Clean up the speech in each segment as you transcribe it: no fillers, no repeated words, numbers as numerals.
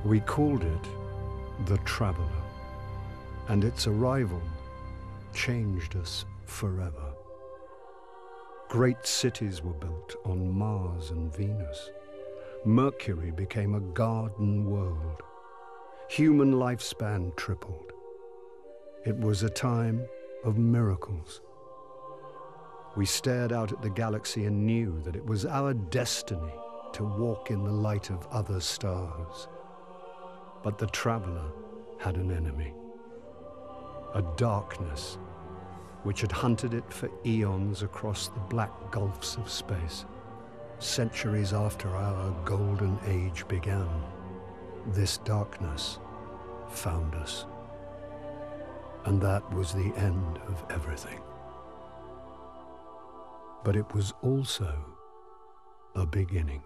We called it the Traveler, and its arrival changed us forever. Great cities were built on Mars and Venus. Mercury became a garden world. Human lifespan tripled. It was a time of miracles. We stared out at the galaxy and knew that it was our destiny to walk in the light of other stars. But the Traveler had an enemy, a darkness which had hunted it for eons across the black gulfs of space. Centuries after our golden age began, this darkness found us. And that was the end of everything. But it was also a beginning.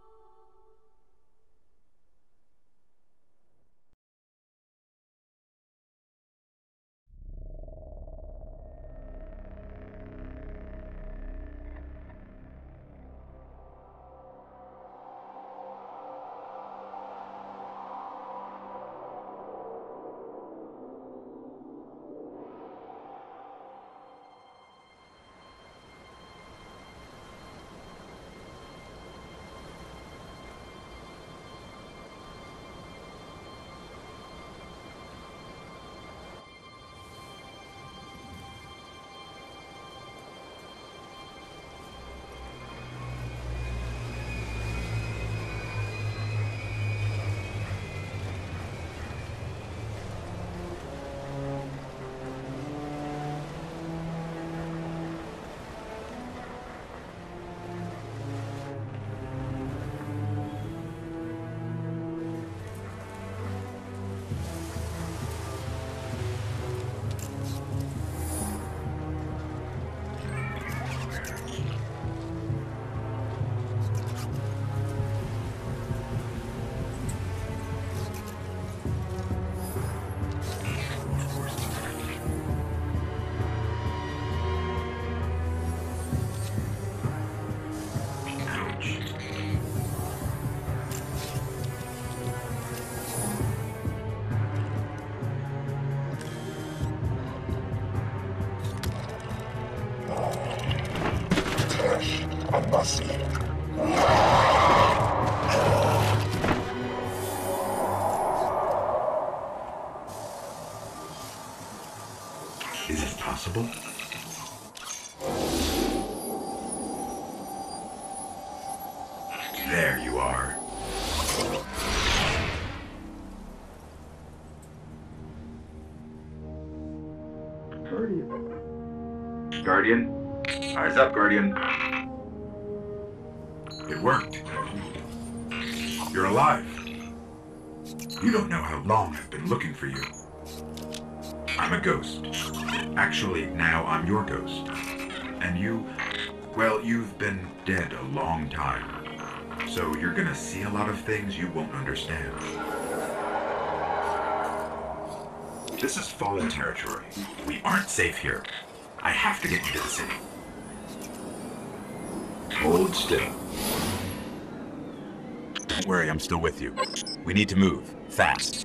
Is it possible? There you are. Guardian? Eyes up, Guardian. It worked. You're alive. You don't know how long I've been looking for you. I'm a ghost. Actually, now I'm your ghost. And you, well, you've been dead a long time. So you're gonna see a lot of things you won't understand. This is Fallen territory. We aren't safe here. I have to get you to the city. Hold still. Don't worry, I'm still with you. We need to move, fast.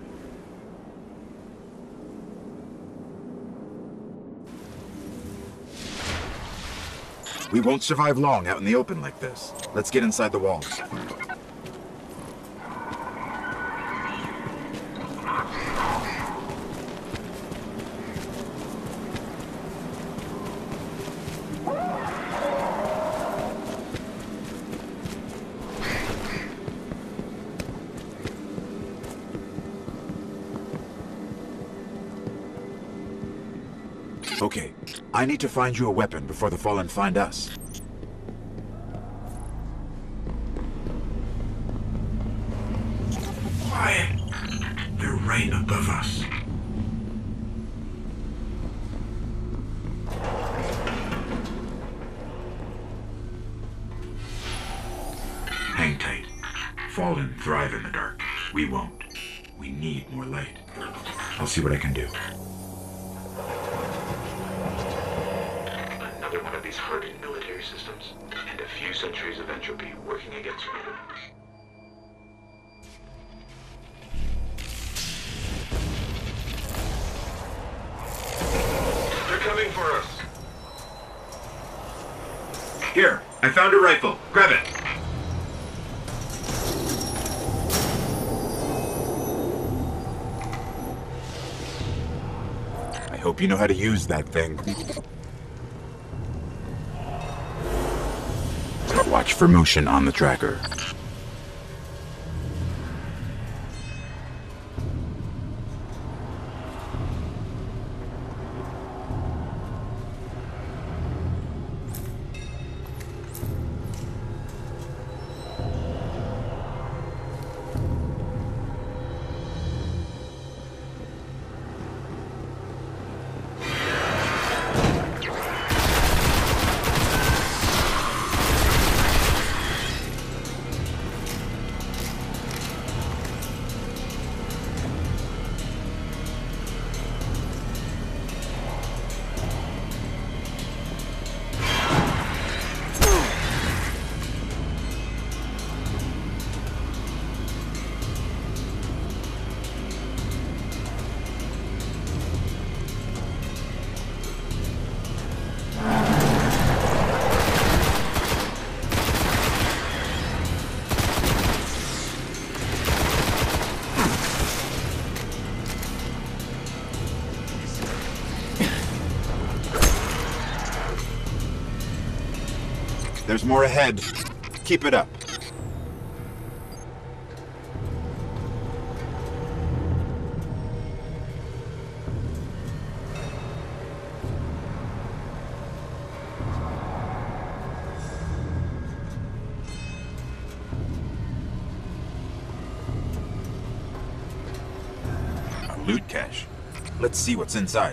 We won't survive long out in the open like this. Let's get inside the walls. Okay, I need to find you a weapon before the Fallen find us. Quiet! They're right above us. Hang tight. Fallen thrive in the dark. We won't. We need more light. I'll see what I can do. Another one of these hardened military systems, and a few centuries of entropy working against freedom. coming for us. Here, I found a rifle. Grab it. I hope you know how to use that thing. Watch for motion on the tracker. There's more ahead. Keep it up. A loot cache. Let's see what's inside.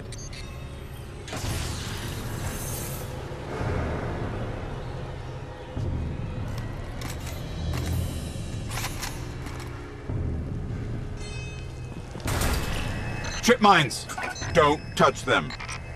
Trip mines! Don't touch them.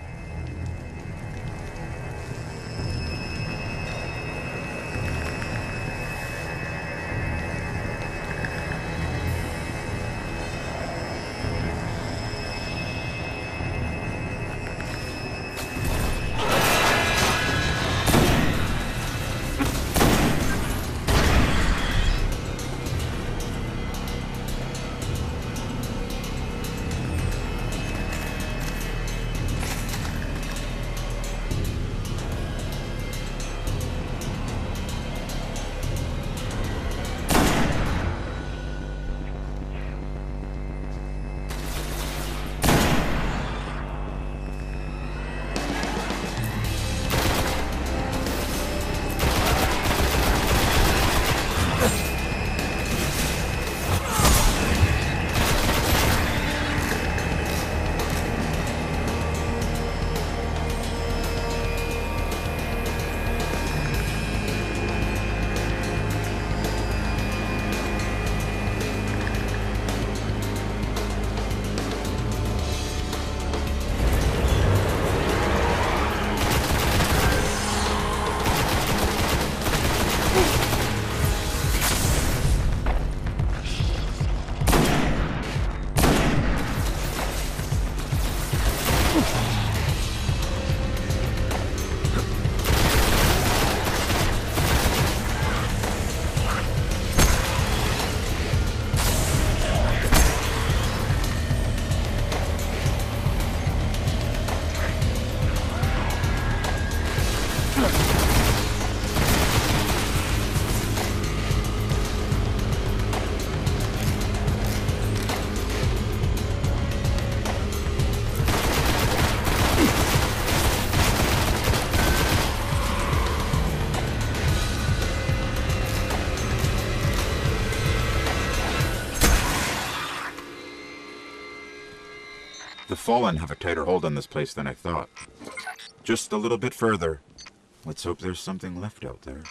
The Fallen have a tighter hold on this place than I thought. Just a little bit further. Let's hope there's something left out there.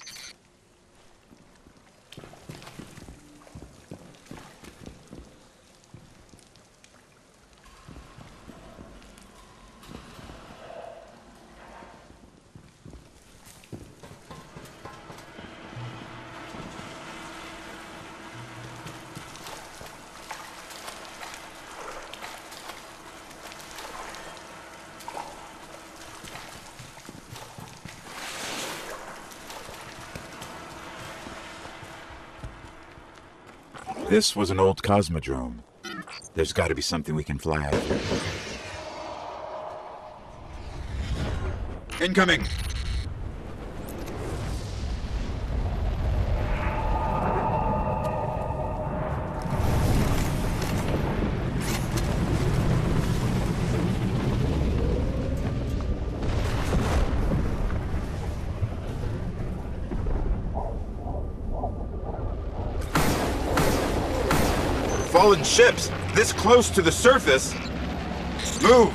This was an old cosmodrome. There's got to be something we can fly out of here. Incoming! Fallen ships! This close to the surface! Move!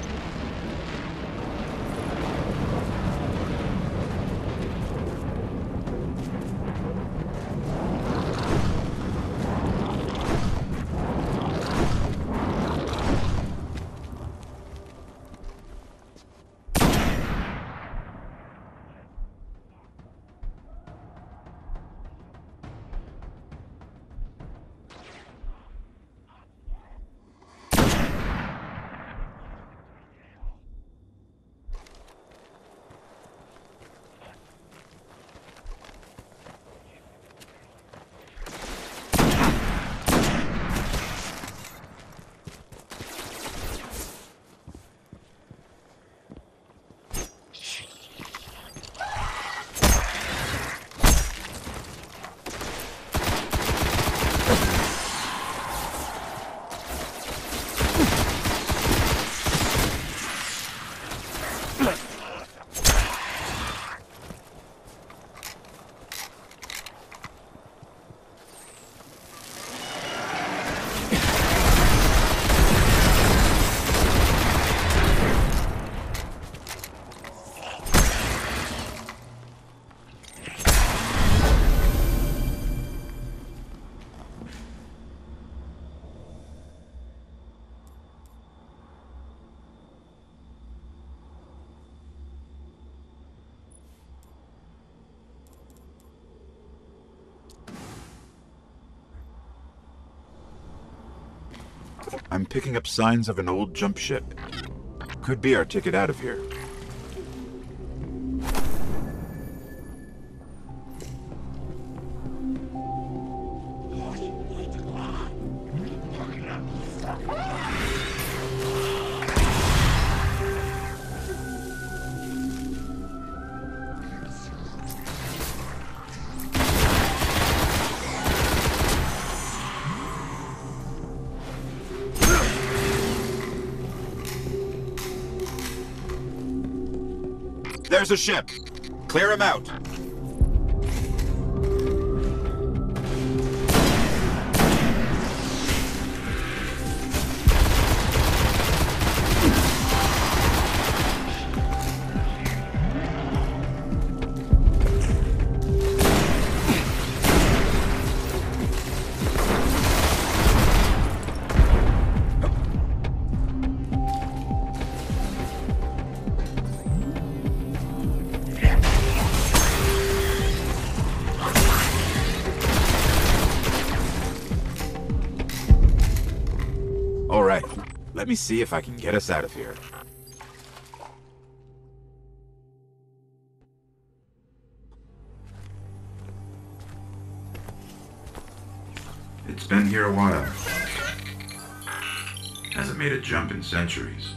I'm picking up signs of an old jump ship. Could be our ticket out of here. There's a ship. Clear him out. Let me see if I can get us out of here. It's been here a while. Hasn't made a jump in centuries.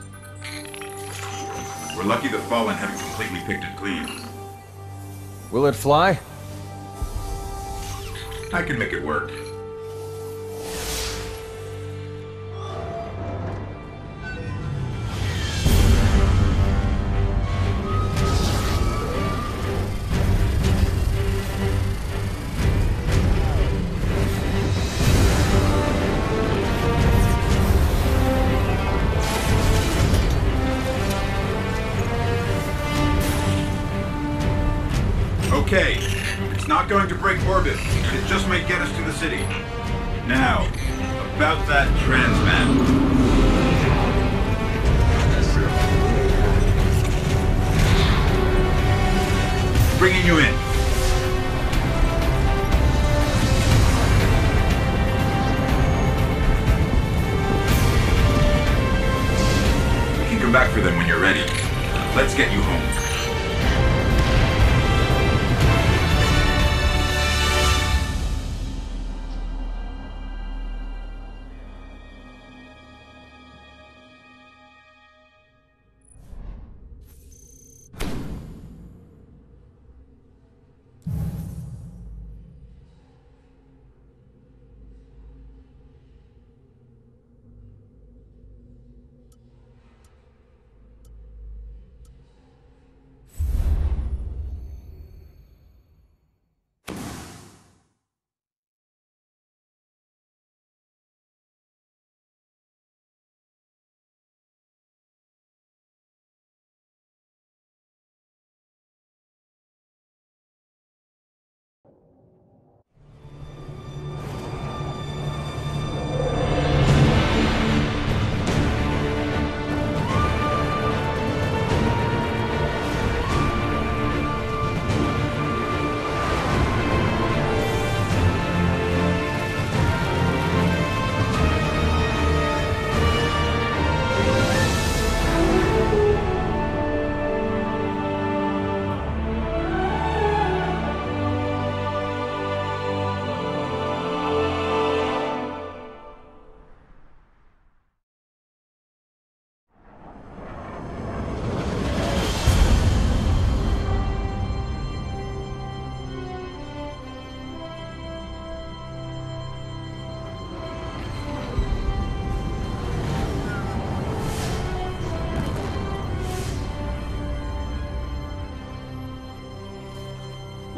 We're lucky the Fallen haven't completely picked it clean. Will it fly? I can make it work. Okay, it's not going to break orbit. It just might get us to the city. Now, about that transmat. Bringing you in. You can come back for them when you're ready. Let's get you home.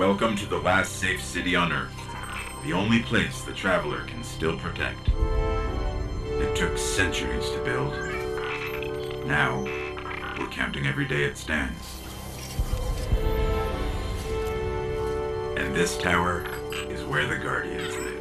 Welcome to the last safe city on Earth. The only place the Traveler can still protect. It took centuries to build. Now, we're counting every day it stands. And this tower is where the Guardians live.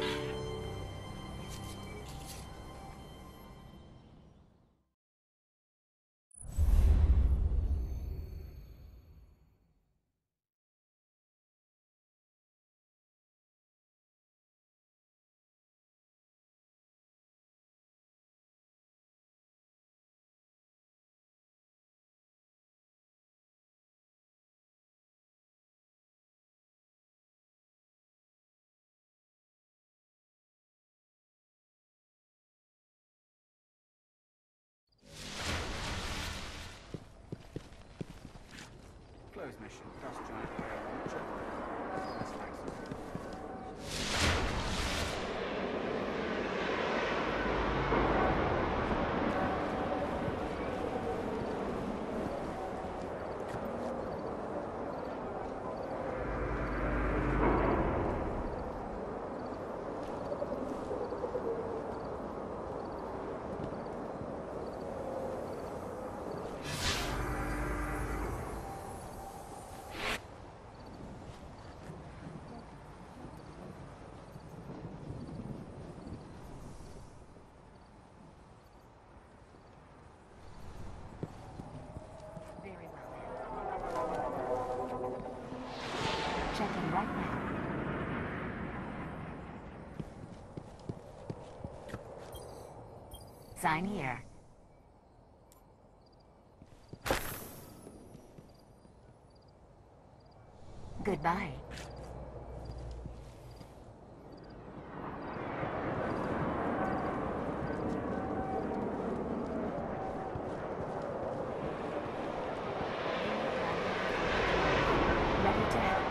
Closed mission. Dust giant air launcher. Very well. Checking right now. Sign here. Goodbye. Ready to help.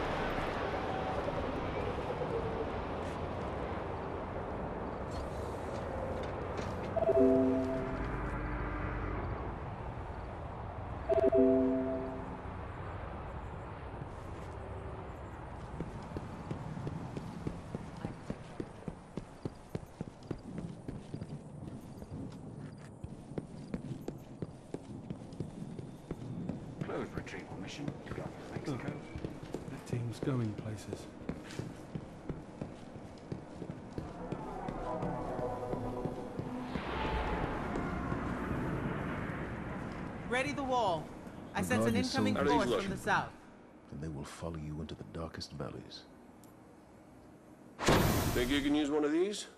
Closed retrieval mission. Gulf of Mexico. That team's going places. Ready the wall. I sense Regard an your incoming soldiers. force from the south. And they will follow you into the darkest valleys. Think you can use one of these?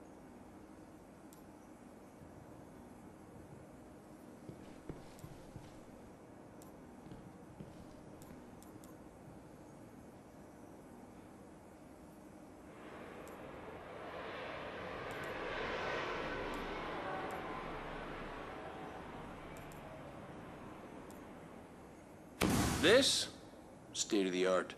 This? State of the art.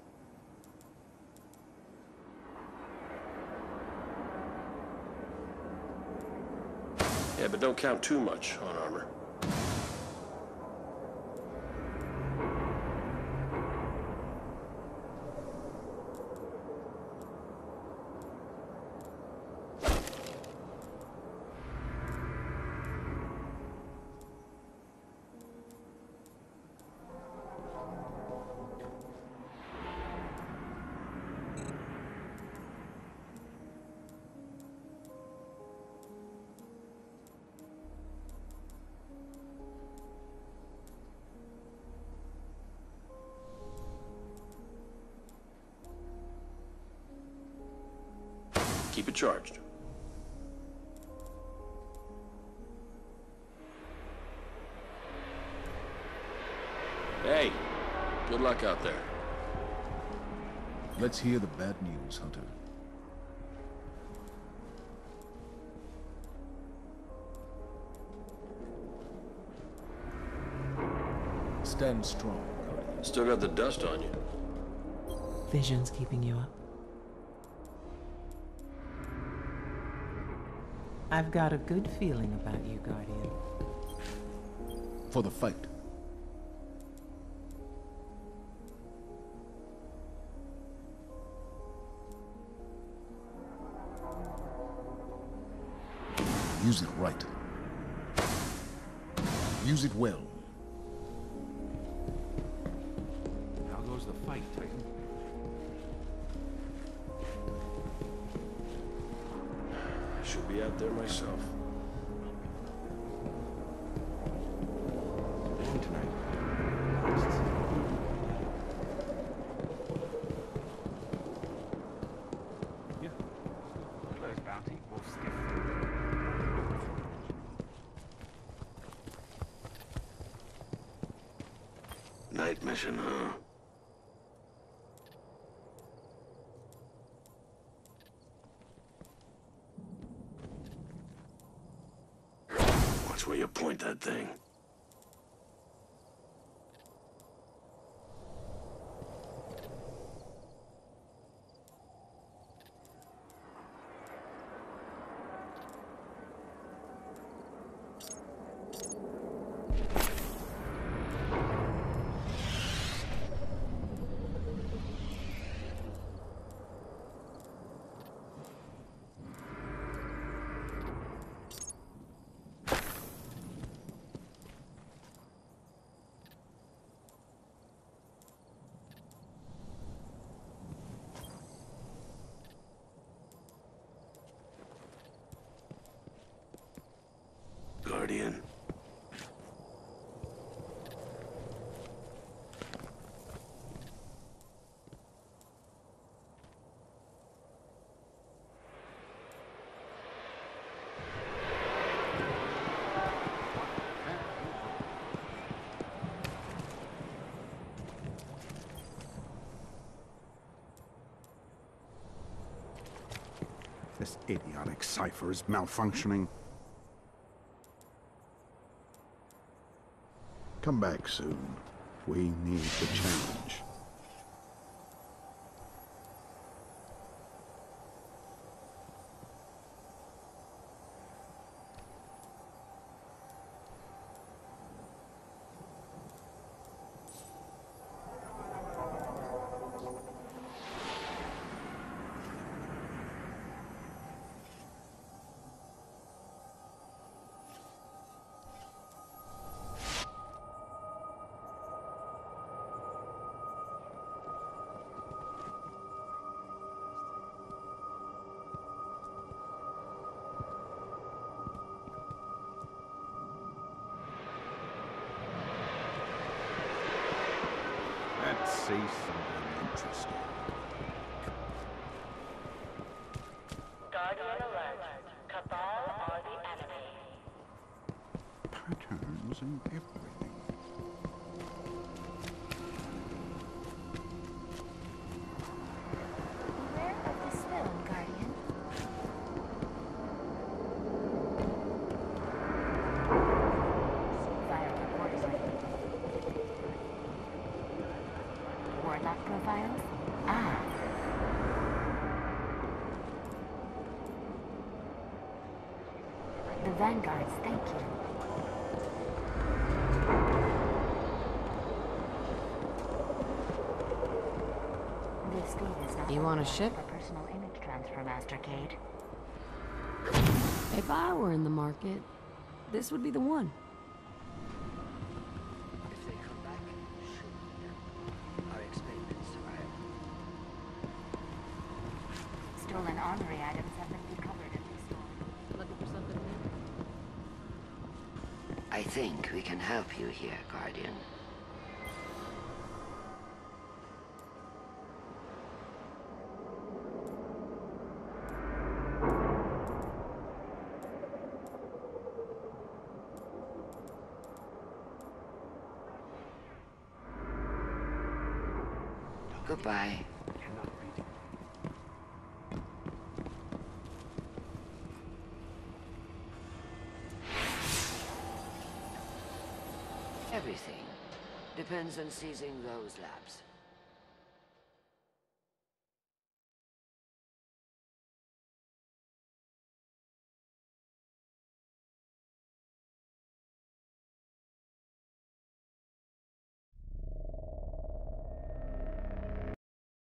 Yeah, but don't count too much on armor. Keep it charged. Hey, good luck out there. Let's hear the bad news, Hunter. Stand strong, Guardian. Still got the dust on you. Vision's keeping you up. I've got a good feeling about you, Guardian. For the fight. Use it right. Use it well. How goes the fight, Titan? I should be out there myself. Long tonight. Yeah. Close bounty or stiff. Night mission, huh? Watch where you point that thing. Guardian. This idiotic cipher is malfunctioning. Come back soon. We need the challenge. Let's see something interesting. Guardian alert. Cabal are the enemy. Patterns and everything. Beware of the stone, Guardian. Fire reported. Warlock profiles? Ah. The Vanguards, thank you. This gate is not You want a ship? for personal image transfer, Master Cade. If I were in the market, this would be the one. If they come back, shoot. Our experiments survive. Stolen armory items have been recovered at this store. Looking for something new? I think we can help you here, Guardian. Goodbye. Everything depends on seizing those labs.